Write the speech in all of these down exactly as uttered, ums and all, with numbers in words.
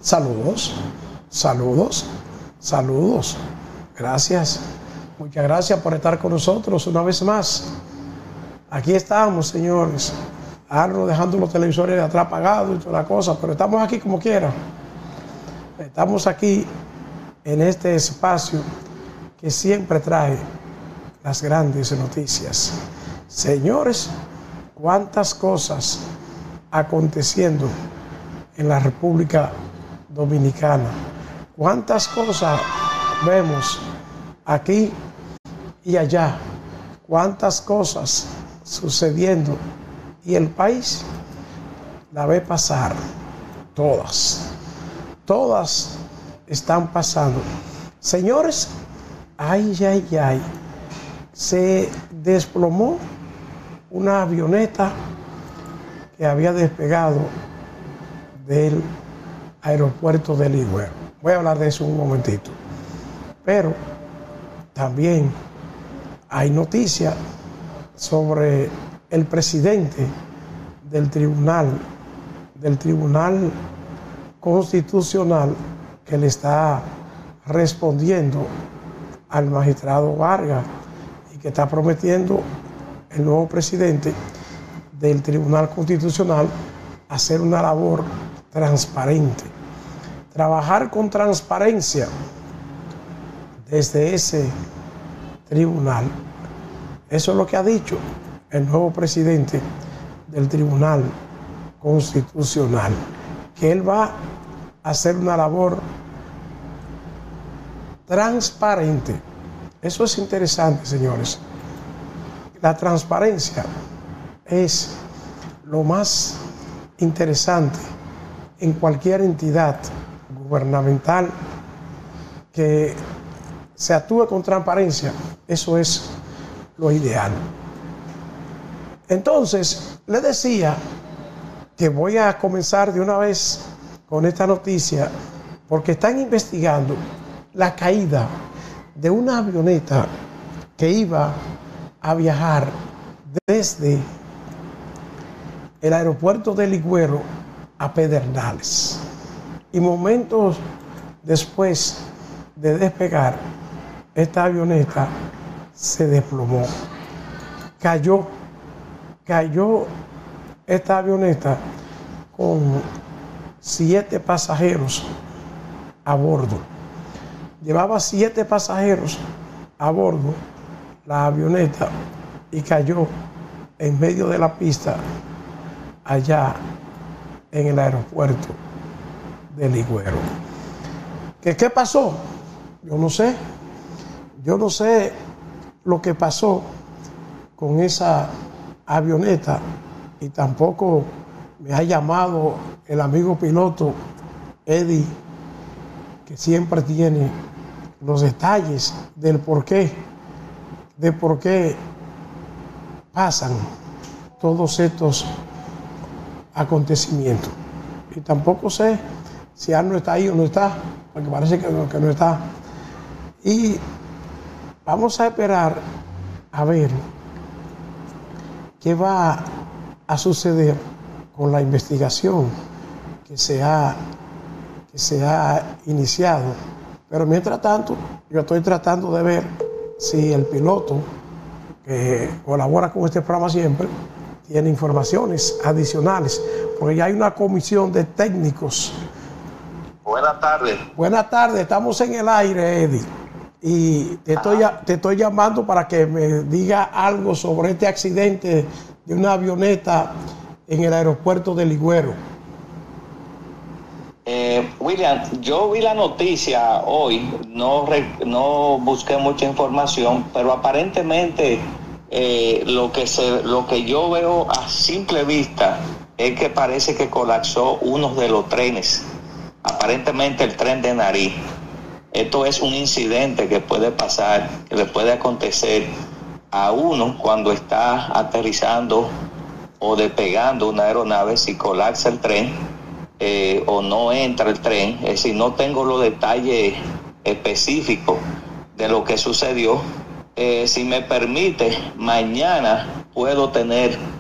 Saludos, saludos, saludos. Gracias, muchas gracias por estar con nosotros una vez más. Aquí estamos, señores. Arno dejando los televisores de atrás apagados y toda la cosa, pero estamos aquí como quiera. Estamos aquí en este espacio que siempre trae las grandes noticias. Señores, cuántas cosas aconteciendo en la República Dominicana. Cuántas cosas vemos aquí y allá. Cuántas cosas sucediendo. Y el país la ve pasar. Todas. Todas están pasando. Señores, ay, ay, ay. Se desplomó una avioneta que había despegado del aeropuerto de Ligüero. Voy a hablar de eso un momentito. Pero también hay noticias sobre el presidente del tribunal, del Tribunal Constitucional, que le está respondiendo al magistrado Vargas y que está prometiendo el nuevo presidente del Tribunal Constitucional hacer una labor transparente, trabajar con transparencia desde ese tribunal. Eso es lo que ha dicho el nuevo presidente del Tribunal Constitucional, que él va a hacer una labor transparente. Eso es interesante, señores. La transparencia es lo más interesante en cualquier entidad gubernamental que se actúe con transparencia. Eso es lo ideal. Entonces, le decía que voy a comenzar de una vez con esta noticia porque están investigando la caída de una avioneta que iba a viajar desde el aeropuerto de Ligüero a Pedernales. Y momentos después de despegar, esta avioneta se desplomó. Cayó, cayó esta avioneta con siete pasajeros a bordo. Llevaba siete pasajeros a bordo la avioneta y cayó en medio de la pista allá en el aeropuerto de Ligüero. ¿Qué, qué pasó? Yo no sé. Yo no sé lo que pasó con esa avioneta y tampoco me ha llamado el amigo piloto Eddie, que siempre tiene los detalles del por qué, de por qué pasan todos estos acontecimientos. Y tampoco sé si Arno está ahí o no está, porque parece que no, que no está. Y vamos a esperar a ver qué va a suceder con la investigación que se ha, que se ha iniciado. Pero mientras tanto, yo estoy tratando de ver si el piloto que colabora con este programa siempre tiene informaciones adicionales, porque ya hay una comisión de técnicos. Buenas tardes. Buenas tardes, estamos en el aire, Eddie. Y te estoy, te estoy llamando para que me diga algo sobre este accidente de una avioneta en el aeropuerto de Ligüero. Eh, William, yo vi la noticia hoy, no, no busqué mucha información, pero aparentemente eh, lo, que se, lo que yo veo a simple vista es que parece que colapsó uno de los trenes, aparentemente el tren de Nariz. Esto es un incidente que puede pasar, que le puede acontecer a uno cuando está aterrizando o despegando una aeronave. Si colapsa el tren eh, o no entra el tren, es decir, no tengo los detalles específicos de lo que sucedió. Eh, si me permite, mañana puedo tener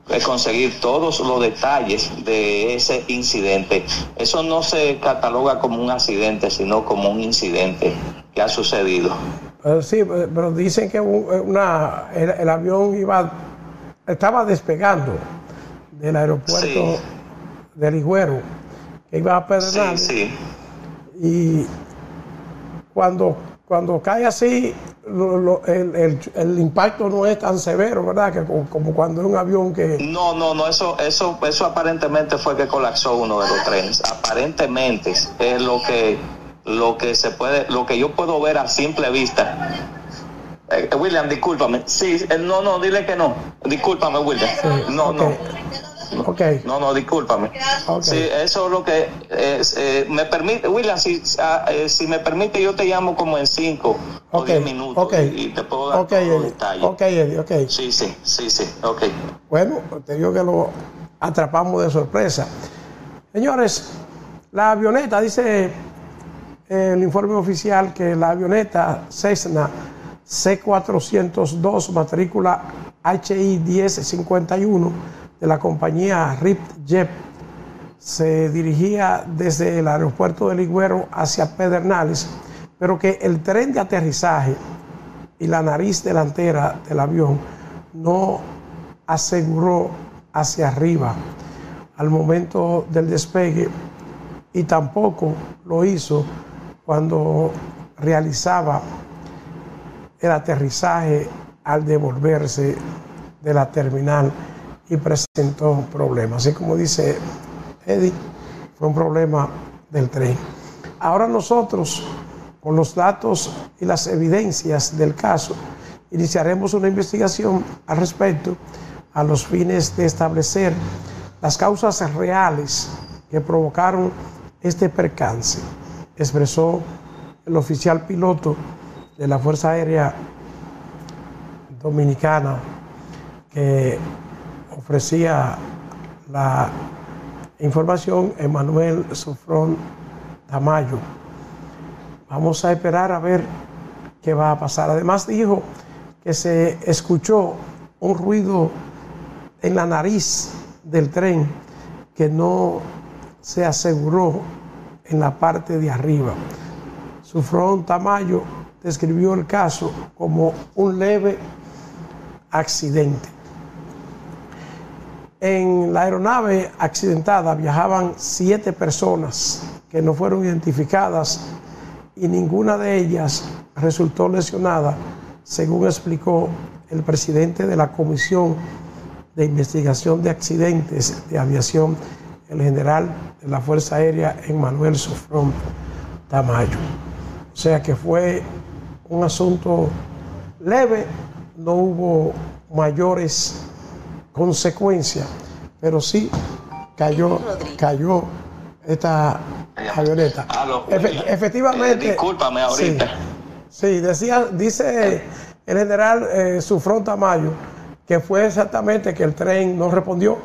eh, conseguir todos los detalles de ese incidente. Eso no se cataloga como un accidente, sino como un incidente que ha sucedido. Pero sí, pero dicen que una, el, el avión iba, estaba despegando del aeropuerto sí. de Ligüero, que iba a Pedernales. Sí, sí. Y cuando, cuando cae así, lo, lo, el, el, el impacto no es tan severo, ¿verdad? Que como, como cuando es un avión que... No, no, no, eso, eso, eso aparentemente fue que colapsó uno de los trenes. Aparentemente es lo que, lo que se puede, lo que yo puedo ver a simple vista. Eh, William, discúlpame. Sí, eh, no, no, dile que no. Discúlpame, William. Sí, no, okay. no. No, okay. no, no, discúlpame. Okay. Sí, eso es lo que es, eh, me permite, William, si, eh, si me permite, yo te llamo como en cinco okay. o diez minutos okay. y, y te puedo dar okay, todos los detalles. Ok, Eddie, ok. Sí, sí, sí, sí, ok. Bueno, te digo que lo atrapamos de sorpresa. Señores, la avioneta, dice el informe oficial que la avioneta Cessna C cuatrocientos dos, matrícula H I diez cincuenta y uno, de la compañía RipJet, se dirigía desde el aeropuerto de Ligüero hacia Pedernales, pero que el tren de aterrizaje y la nariz delantera del avión no aseguró hacia arriba al momento del despegue, y tampoco lo hizo cuando realizaba el aterrizaje al devolverse de la terminal, y presentó problemas. Así como dice Eddie, fue un problema del tren. Ahora nosotros, con los datos y las evidencias del caso, iniciaremos una investigación al respecto a los fines de establecer las causas reales que provocaron este percance, expresó el oficial piloto de la Fuerza Aérea Dominicana, que ofrecía la información, Emanuel Sufrón Tamayo. Vamos a esperar a ver qué va a pasar. Además dijo que se escuchó un ruido en la nariz del tren que no se aseguró en la parte de arriba. Sufrón Tamayo describió el caso como un leve accidente. En la aeronave accidentada viajaban siete personas que no fueron identificadas y ninguna de ellas resultó lesionada, según explicó el presidente de la Comisión de Investigación de Accidentes de Aviación, el general de la Fuerza Aérea, Emanuel Sufrón Tamayo. O sea que fue un asunto leve, no hubo mayores consecuencias, pero sí cayó, cayó esta avioneta. Efe, efectivamente. Eh, discúlpame ahorita. Sí, sí, decía, dice el general eh, Sufrón Tamayo que fue exactamente que el tren no respondió.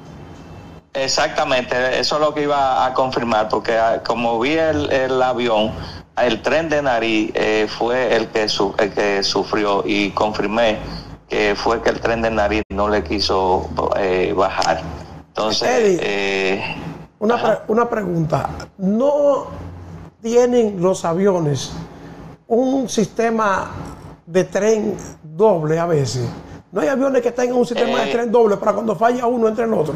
Exactamente, eso es lo que iba a confirmar, porque como vi el, el avión, el tren de nariz eh, fue el que, su, el que sufrió, y confirmé que fue que el tren de nariz no le quiso eh, bajar. Entonces, Eddie, eh, una, pre una pregunta. ¿No tienen los aviones un sistema de tren doble a veces? ¿No hay aviones que tengan un sistema eh, de tren doble para cuando falla uno entre el otro?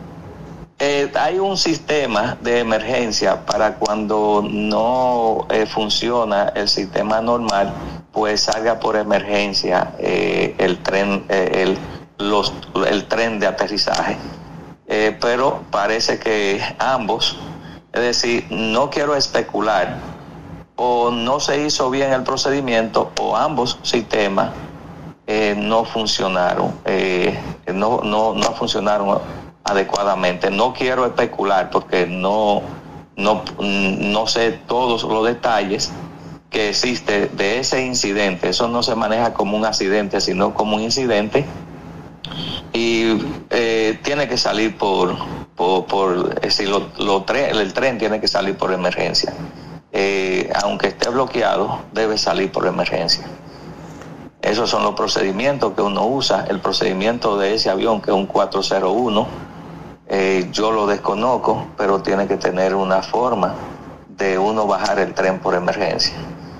Eh, hay un sistema de emergencia para cuando no eh, funciona el sistema normal, pues salga por emergencia eh, el tren, eh, el, los, el tren de aterrizaje. Eh, pero parece que ambos, es decir, no quiero especular, o no se hizo bien el procedimiento, o ambos sistemas eh, no funcionaron, eh, no, no, no funcionaron adecuadamente. No quiero especular porque no, no, no sé todos los detalles que existe de ese incidente. Eso no se maneja como un accidente, sino como un incidente, y eh, tiene que salir por, por, por es decir, lo, lo tre el tren tiene que salir por emergencia. Eh, aunque esté bloqueado, debe salir por emergencia. Esos son los procedimientos que uno usa. El procedimiento de ese avión, que es un cuatro cero uno, eh, yo lo desconozco, pero tiene que tener una forma de uno bajar el tren por emergencia.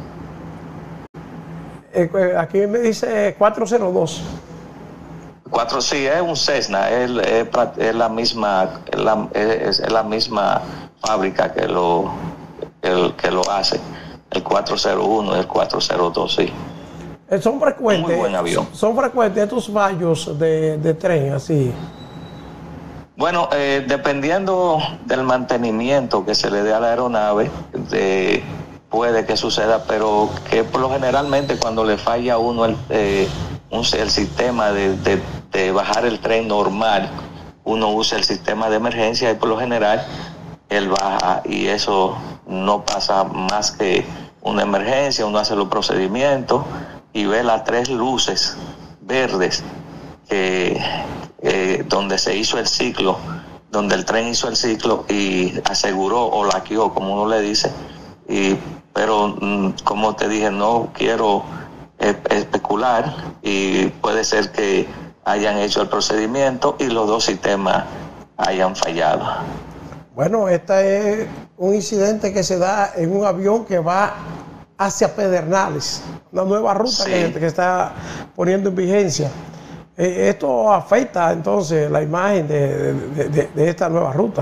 Eh, aquí me dice cuatro cero dos. Cuatro, sí, es un Cessna, es, es, es la misma, es la, es, es la misma fábrica que lo, el, que lo hace. El cuatro cero uno y el cuatro cero dos, sí. Son frecuentes, muy buen avión. Son frecuentes estos fallos de, de tren, así. Bueno, eh, dependiendo del mantenimiento que se le dé a la aeronave, de, puede que suceda, pero que por lo generalmente cuando le falla a uno el, eh, un, el sistema de, de, de bajar el tren normal, uno usa el sistema de emergencia y por lo general él baja, y eso no pasa más que una emergencia. Uno hace los procedimientos y ve las tres luces verdes que, eh, donde se hizo el ciclo, donde el tren hizo el ciclo y aseguró o laqueó, como uno le dice. Y, pero como te dije, no quiero eh, especular, y puede ser que hayan hecho el procedimiento y los dos sistemas hayan fallado. Bueno, este es un incidente que se da en un avión que va hacia Pedernales, una nueva ruta, sí, que, que está poniendo en vigencia. Eh, ¿Esto afecta entonces la imagen de, de, de, de esta nueva ruta?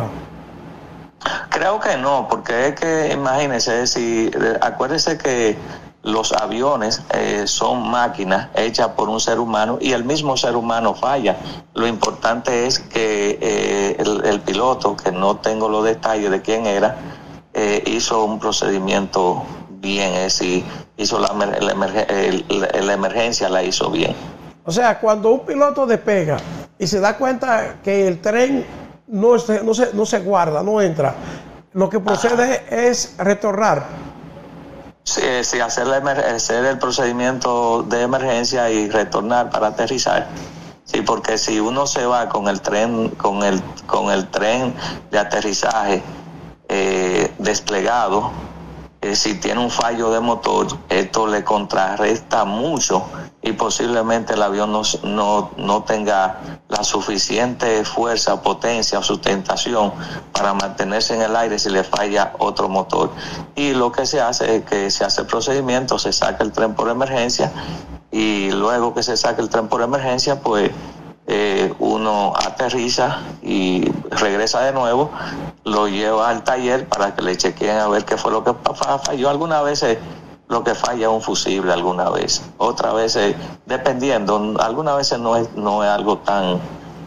Creo que no, porque es que imagínese, si acuérdese que los aviones eh, son máquinas hechas por un ser humano y el mismo ser humano falla. Lo importante es que eh, el, el piloto, que no tengo los detalles de quién era, eh, hizo un procedimiento bien, es decir, hizo la, la, la, la emergencia la hizo bien. O sea, cuando un piloto despega y se da cuenta que el tren no se, no se, no se guarda, no entra, lo que procede, ajá, es retornar. Sí, sí, hacer, la, hacer el procedimiento de emergencia y retornar para aterrizar. Sí, porque si uno se va con el tren, con el, con el tren de aterrizaje eh, desplegado, eh, si tiene un fallo de motor, esto le contrarresta mucho y posiblemente el avión no, no, no tenga la suficiente fuerza, potencia o sustentación para mantenerse en el aire si le falla otro motor. Y lo que se hace es que se hace el procedimiento, se saca el tren por emergencia, y luego que se saca el tren por emergencia, pues eh, uno aterriza y regresa de nuevo, lo lleva al taller para que le chequeen a ver qué fue lo que falló. Algunas veces lo que falla es un fusible, alguna vez, otras veces, dependiendo, algunas veces no es, no es algo tan,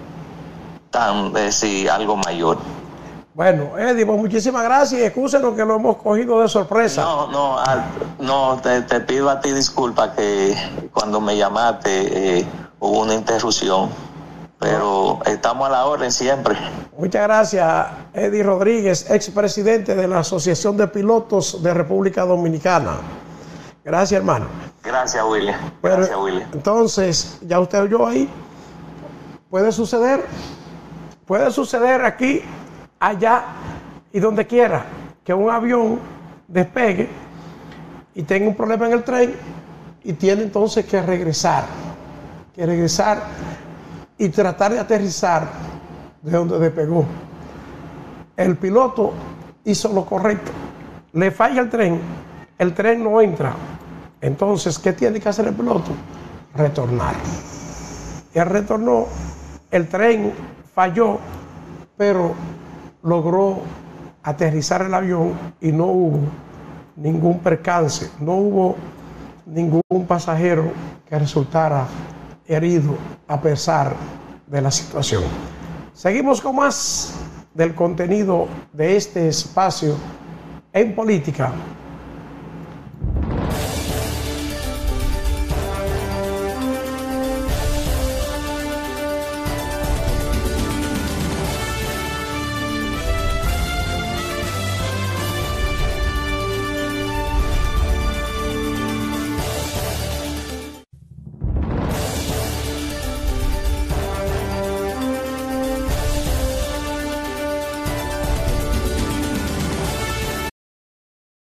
tan, es decir, algo mayor. Bueno, Eddie, pues muchísimas gracias y excúsenos que lo hemos cogido de sorpresa. No, no, al, no te, te pido a ti disculpa que cuando me llamaste eh, hubo una interrupción, pero no, estamos a la orden siempre. Muchas gracias, Eddie Rodríguez, expresidente de la Asociación de Pilotos de República Dominicana. Gracias, hermano. Gracias, William. Gracias, Pero, William. Entonces, ya usted oyó ahí, puede suceder, puede suceder aquí, allá y donde quiera, que un avión despegue y tenga un problema en el tren y tiene entonces que regresar, que regresar y tratar de aterrizar de donde despegó. El piloto hizo lo correcto, le falla el tren, el tren no entra. Entonces, ¿qué tiene que hacer el piloto? Retornar. Y él retornó, el tren falló, pero logró aterrizar el avión y no hubo ningún percance, no hubo ningún pasajero que resultara herido a pesar de la situación. Seguimos con más del contenido de este espacio en política